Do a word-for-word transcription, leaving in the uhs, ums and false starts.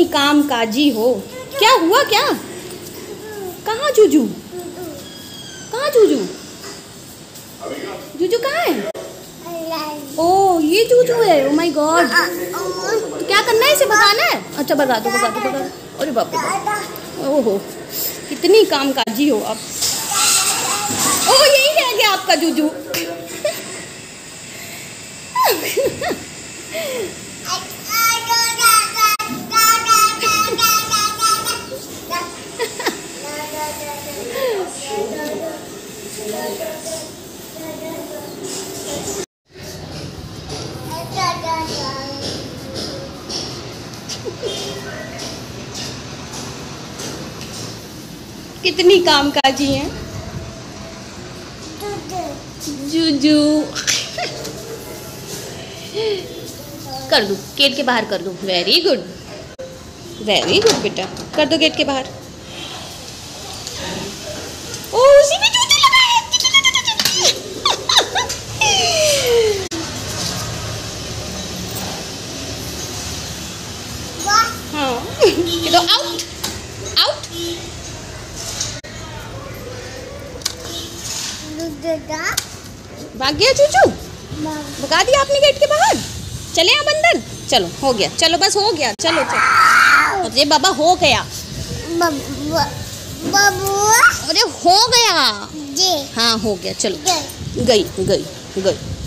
काम काजी हो। क्या हुआ क्या? कहाँ जूजू? कहाँ जूजू? जूजू कहाँ है? ओ ये जूजू है। Oh my God. तो क्या करना है, इसे भगाना है? अच्छा भगा दो भगा दो भगा दो। अरे बाप रे बाप। ओहो कितनी काम काजी हो आप। ओह यही रह गया आपका जूजू। कितनी कामकाजी हैं जूजू। कर दो गेट के बाहर कर दो। वेरी गुड वेरी गुड बेटा, कर दो गेट के बाहर। ओ उसी में जूजू लगा है। हाँ ये तो आउट आउट। भाग गया जूजू, भगा दिया आपने गेट के बाहर। चले आप अंदर। चलो हो गया, चलो बस हो गया। चलो चलो अरे बाबा हो गया। अरे हो गया जी। हाँ हो गया। चलो गई गई गई।